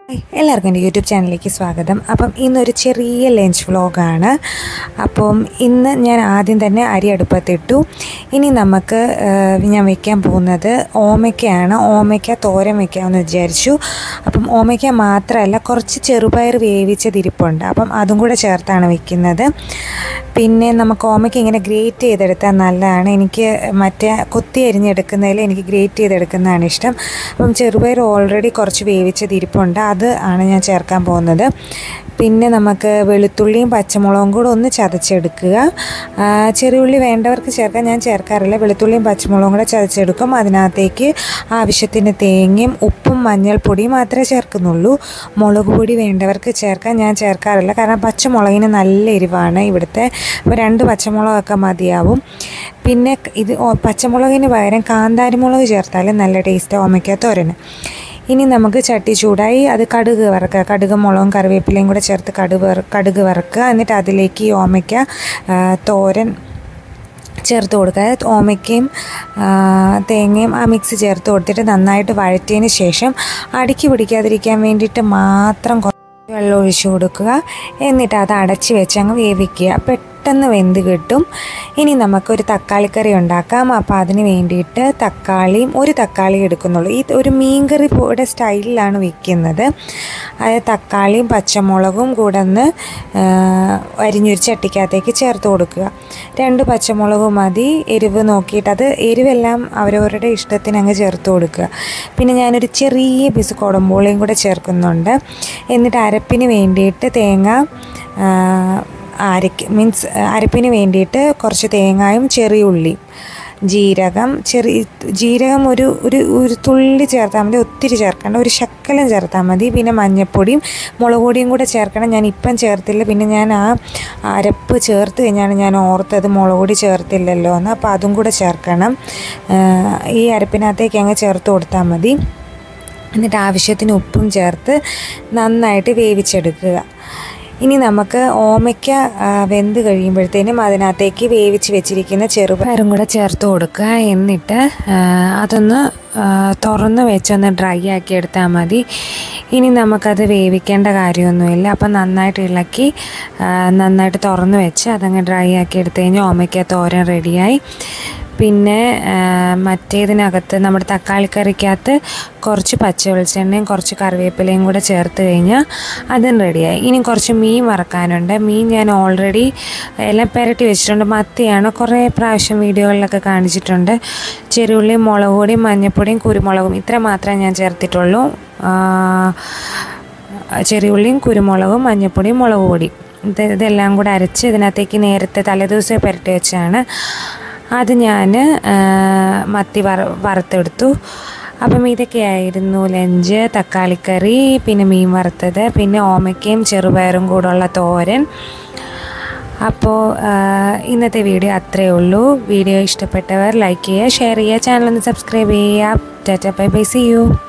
എല്ലാവർക്കും എൻ്റെ യൂട്യൂബ് ചാനലിലേക്ക് സ്വാഗതം. അപ്പം ഇന്നൊരു ചെറിയ ലഞ്ച് വ്ളോഗാണ്. അപ്പം ഇന്ന് ഞാൻ ആദ്യം തന്നെ അരി അടുപ്പത്തിട്ടു. ഇനി നമുക്ക് ഞാൻ വയ്ക്കാൻ പോകുന്നത് ഓമയ്ക്കയാണ്. ഓമയ്ക്ക തോരൻ വയ്ക്കാമെന്ന് വിചാരിച്ചു. അപ്പം ഓമയ്ക്ക മാത്രമല്ല, കുറച്ച് ചെറുപയർ വേവിച്ചതിരിപ്പുണ്ട്. അപ്പം അതും കൂടെ ചേർത്താണ് വയ്ക്കുന്നത്. പിന്നെ നമുക്ക് ഓമയ്ക്ക ഇങ്ങനെ ഗ്രേറ്റ് ചെയ്തെടുത്താൽ നല്ലതാണ്. എനിക്ക് മറ്റേ കൊത്തി അരിഞ്ഞെടുക്കുന്നതിൽ എനിക്ക് ഗ്രേറ്റ് ചെയ്തെടുക്കുന്നതാണ് ഇഷ്ടം. അപ്പം ചെറുപയർ ഓൾറെഡി കുറച്ച് വേവിച്ചതിരിപ്പുണ്ട്, അത് ആണ് ഞാൻ ചേർക്കാൻ പോകുന്നത്. പിന്നെ നമുക്ക് വെളുത്തുള്ളിയും പച്ചമുളകും കൂടെ ഒന്ന് ചതച്ചെടുക്കുക. ചെറിയുള്ളി വേണ്ടവർക്ക് ചേർക്കാൻ, ഞാൻ ചേർക്കാറില്ല. വെളുത്തുള്ളിയും പച്ചമുളകും കൂടെ ചതച്ചെടുക്കും. അതിനകത്തേക്ക് ആവശ്യത്തിന് തേങ്ങയും ഉപ്പും മഞ്ഞൾപ്പൊടിയും മാത്രമേ ചേർക്കുന്നുള്ളൂ. മുളക് പൊടി വേണ്ടവർക്ക് ചേർക്കാൻ, ഞാൻ ചേർക്കാറില്ല. കാരണം പച്ചമുളകിന് നല്ല എരിവാണ് ഇവിടുത്തെ. അപ്പോൾ 2 പച്ചമുളകൊക്കെ മതിയാവും. പിന്നെ ഇത് പച്ചമുളകിന് പകരം കാന്താരിമുളക് ചേർത്താലും നല്ല ടേസ്റ്റ് ഓമയ്ക്ക തോരന്. ഇനി നമുക്ക് ചട്ടി ചൂടായി അത് കടുക് വറുക്കുക. കടുകും മുളകും കറിവേപ്പിലയും കൂടെ ചേർത്ത് കടുക് വറുക്കുക. എന്നിട്ട് അതിലേക്ക് ഈ ഓമയ്ക്ക തോരൻ ചേർത്ത് കൊടുക്കുക. ഓമയ്ക്കയും തേങ്ങയും ആ മിക്സ് ചേർത്ത് കൊടുത്തിട്ട് നന്നായിട്ട് വഴറ്റിയതിന് ശേഷം അടിക്ക് പിടിക്കാതിരിക്കാൻ വേണ്ടിയിട്ട് മാത്രം വെള്ളം ഒഴിച്ചു കൊടുക്കുക. എന്നിട്ട് അത് അടച്ച് വെച്ച് അങ്ങ് വേവിക്കുക. പെട്ടെന്ന് വെന്ത് കിട്ടും. ഇനി നമുക്കൊരു തക്കാളിക്കറി ഉണ്ടാക്കാം. അപ്പോൾ അതിന് വേണ്ടിയിട്ട് ഒരു തക്കാളി എടുക്കുന്നുള്ളൂ. ഈ ഒരു മീൻകറിയുടെ സ്റ്റൈലിലാണ് വയ്ക്കുന്നത്. അത് തക്കാളിയും പച്ചമുളകും കൂടെ ഒന്ന് അരിഞ്ഞൊരു ചട്ടിക്കകത്തേക്ക് ചേർത്ത് കൊടുക്കുക. 2 പച്ചമുളക് മതി. എരിവ് നോക്കിയിട്ട് അത് എരിവെല്ലാം അവരവരുടെ ഇഷ്ടത്തിന് അങ്ങ് ചേർത്ത് കൊടുക്കുക. പിന്നെ ഞാനൊരു ചെറിയ പീസ് കുടംപുളിയും കൂടെ ചേർക്കുന്നുണ്ട്. എന്നിട്ട് അരപ്പിന് വേണ്ടിയിട്ട് അരപ്പിന് വേണ്ടിയിട്ട് കുറച്ച് തേങ്ങയും ചെറിയ ഉള്ളിയും ജീരകം ഒരു തുള്ളി ചേർത്താൽ മതി, ഒത്തിരി ചേർക്കേണ്ട, ഒരു ശക്കലം ചേർത്താൽ മതി. പിന്നെ മഞ്ഞൾപ്പൊടിയും മുളക് പൊടിയും കൂടെ ചേർക്കണം. ഞാൻ ഇപ്പം ചേർത്തില്ല. പിന്നെ ഞാൻ ആ അരപ്പ് ചേർത്ത് കഴിഞ്ഞാണ് ഞാൻ ഓർത്തത് മുളക് പൊടി ചേർത്തില്ലല്ലോ എന്ന്. അപ്പോൾ അതും കൂടെ ചേർക്കണം. ഈ അരപ്പിനകത്തേക്ക് അങ്ങ് ചേർത്ത് കൊടുത്താൽ മതി. എന്നിട്ട് ആവശ്യത്തിന് ഉപ്പും ചേർത്ത് നന്നായിട്ട് വേവിച്ചെടുക്കുക. ഇനി നമുക്ക് ഓമയ്ക്ക വെന്ത് കഴിയുമ്പോഴത്തേനും അതിനകത്തേക്ക് വേവിച്ച് വെച്ചിരിക്കുന്ന ചെറുപയറും കൂടെ ചേർത്ത് കൊടുക്കുക. എന്നിട്ട് അതൊന്ന് തുറന്ന് വെച്ചൊന്ന് ഡ്രൈ ആക്കി എടുത്താൽ മതി. ഇനി നമുക്കത് വേവിക്കേണ്ട കാര്യമൊന്നുമില്ല. അപ്പം നന്നായിട്ട് ഇളക്കി നന്നായിട്ട് തുറന്ന് വെച്ച് അതങ്ങ് ഡ്രൈ ആക്കി എടുത്തു കഴിഞ്ഞാൽ ഓമയ്ക്ക തോരൻ റെഡിയായി. പിന്നെ മറ്റേതിനകത്ത് നമ്മുടെ തക്കാളിക്കറിക്കകത്ത് കുറച്ച് പച്ച വെളിച്ചെണ്ണയും കുറച്ച് കറിവേപ്പിലയും കൂടെ ചേർത്ത് കഴിഞ്ഞാൽ അതും റെഡിയായി. ഇനി കുറച്ച് മീൻ വറക്കാനുണ്ട്. മീൻ ഞാൻ ഓൾറെഡി എല്ലാം പുരട്ടി വെച്ചിട്ടുണ്ട്. മത്തിയാണ്, കുറേ പ്രാവശ്യം വീഡിയോകളിലൊക്കെ കാണിച്ചിട്ടുണ്ട്. ചെറിയുള്ളിയും മുളക് പൊടിയും മഞ്ഞൾപ്പൊടിയും കുരുമുളകും ഇത്ര മാത്രമേ ഞാൻ ചേർത്തിട്ടുള്ളൂ. ചെറിയുള്ളിയും കുരുമുളകും മഞ്ഞൾപ്പൊടിയും മുളക് പൊടിയും ഇതെല്ലാം കൂടെ അരച്ച് ഇതിനകത്തേക്ക് നേരത്തെ തലേദിവസം പുരട്ടി വെച്ചാണ്. അത് ഞാൻ മത്തി വറുത്തെടുത്തു. അപ്പം ഇതൊക്കെയായിരുന്നു ലഞ്ച്. തക്കാളിക്കറി, പിന്നെ മീൻ വറുത്തത്, പിന്നെ ഓമയ്ക്കയും ചെറുപയറും കൂടെയുള്ള തോരൻ. അപ്പോൾ ഇന്നത്തെ വീഡിയോ അത്രയേ ഉള്ളൂ. വീഡിയോ ഇഷ്ടപ്പെട്ടവർ ലൈക്ക് ചെയ്യുക, ഷെയർ ചെയ്യുക, ചാനലൊന്ന് സബ്സ്ക്രൈബ് ചെയ്യുക. Tata bye bye, see U.